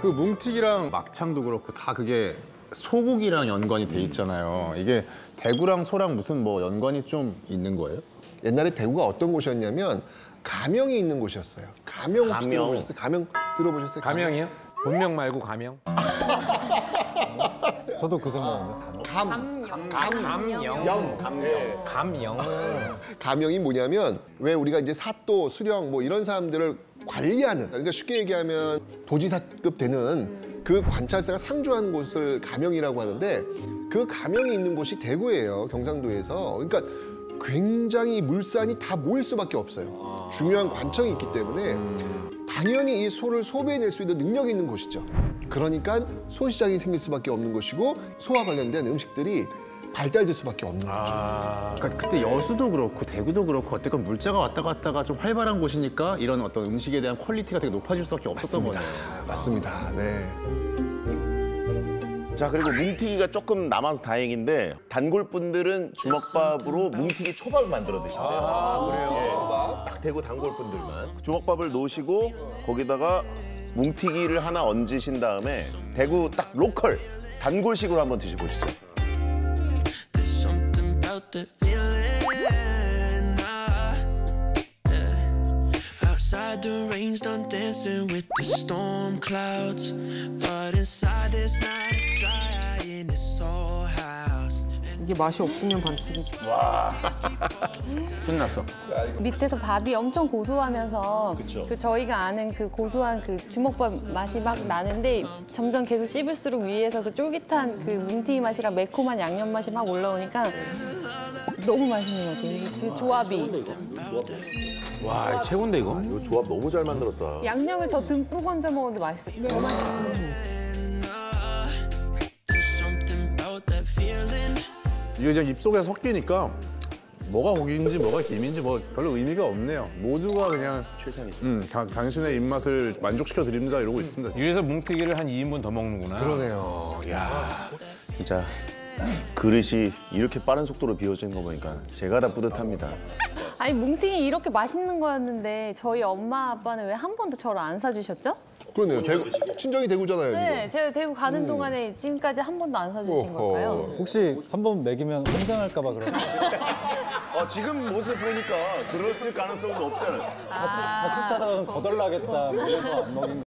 그 뭉티기랑 막창도 그렇고 다 그게 소고기랑 연관이 돼 있잖아요. 이게 대구랑 소랑 무슨 뭐 연관이 좀 있는 거예요? 옛날에 대구가 어떤 곳이었냐면 가명이 있는 곳이었어요. 가명 혹시 들어보셨어요? 가명 들어보셨어요? 가명이요? 본명 말고 가명? 저도 그 생각인데. 감영. 가명이 뭐냐면 왜 우리가 이제 사또, 수령 뭐 이런 사람들을 관리하는, 그러니까 쉽게 얘기하면 도지사급 되는 그 관찰사가 상주하는 곳을 가명이라고 하는데, 그 가명이 있는 곳이 대구예요, 경상도에서. 그러니까 굉장히 물산이 다 모일 수밖에 없어요. 중요한 관청이 있기 때문에 당연히 이 소를 소비해낼 수 있는 능력이 있는 곳이죠. 그러니까 소시장이 생길 수밖에 없는 것이고, 소와 관련된 음식들이 발달될 수밖에 없는 거죠. 그러니까 그때 여수도 그렇고 대구도 그렇고 어쨌건 물자가 왔다 갔다가 좀 활발한 곳이니까 이런 어떤 음식에 대한 퀄리티가 되게 높아질 수밖에 없었던 맞습니다. 거네요. 맞습니다. 네. 자, 그리고 뭉티기가 조금 남아서 다행인데 단골분들은 주먹밥으로 뭉티기 초밥을 만들어 드신대요. 그래요? 초밥. 딱 대구 단골분들만. 주먹밥을 놓으시고 거기다가 뭉티기를 하나 얹으신 다음에 대구 딱 로컬 단골식으로 한번 드셔보시죠. That feeling, yeah. Outside the rain's done dancing with the storm clouds, but inside there's not a dry eye in this whole house. 이게 맛이 없으면 반칙이지. 끝났어. 밑에서 밥이 엄청 고소하면서 그 저희가 아는 그 고소한 그 주먹밥 맛이 막 나는데 점점 계속 씹을수록 위에서 그 쫄깃한 그 뭉티기 맛이랑 매콤한 양념 맛이 막 올라오니까 너무 맛있는 것 같아요. 그 조합이. 와, 최고인데 이거? 이거 조합 너무 잘 만들었다. 양념을 더 듬뿍 얹어 먹어도 맛있어요. 더 맛있어요. 이게 그냥 입속에 섞이니까 뭐가 고기인지 뭐가 김인지 뭐 별로 의미가 없네요. 모두가 그냥 최상이죠. 당신의 입맛을 만족시켜 드립니다 이러고 있습니다. 이래서 뭉티기를 한 2인분 더 먹는구나. 그러네요. 야. 진짜 그릇이 이렇게 빠른 속도로 비워지는 거 보니까 제가 다 뿌듯합니다. 아니 뭉티기 이렇게 맛있는 거였는데 저희 엄마 아빠는 왜 한 번도 저를 안 사주셨죠? 그러네요. 대구, 친정이 대구잖아요. 네, 지금. 제가 대구 가는 동안에 지금까지 한 번도 안 사주신 걸까요? 혹시 한 번 먹이면 혼장할까 봐 그래요? 지금 모습 보니까 그랬을 가능성은 없잖아요. 자칫하다가는 거덜나겠다. 그래서 안 먹인